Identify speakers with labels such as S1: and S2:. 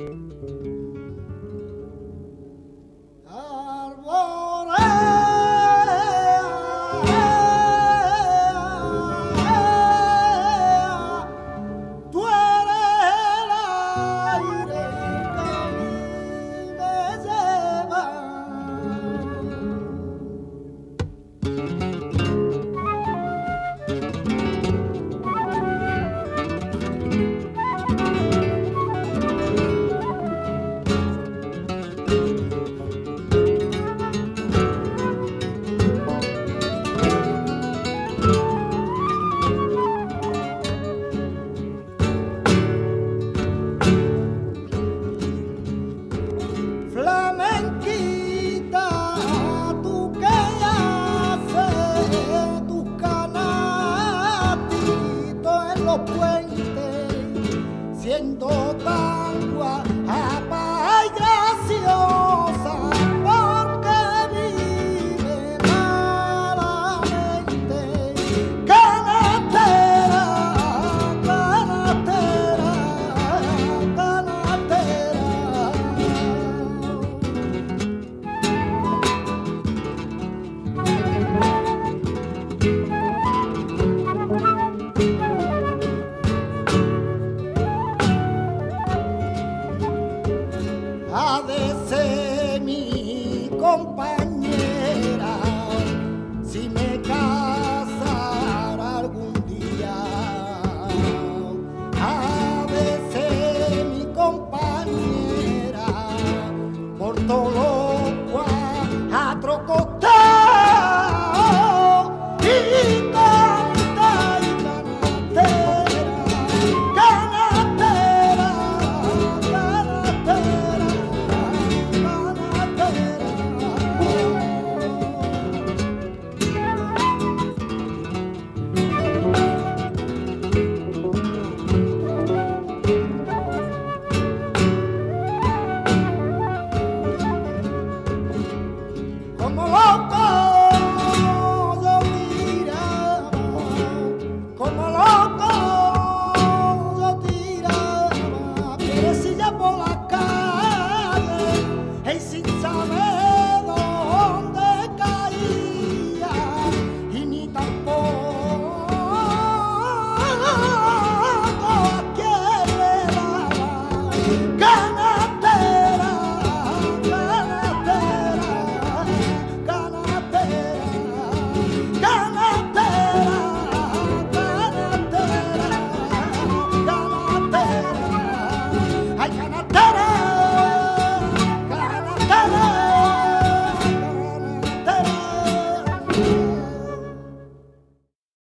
S1: siendo tan guapa y graciosa, porque vive malamente. Canastera, canastera, canastera. Ha de ser mi compañera si me casara algún día. Ha de ser mi compañera por todo lo cuatro costados y canta y canastera, canastera, canastera. Como loco yo tiraba, como loco yo tiraba, piecilla por la calle, y sin saber dónde caía, y ni tampoco a quién le daba. Canastera, canastera, canastera, canastera, canastera, canastera, ay, canastera.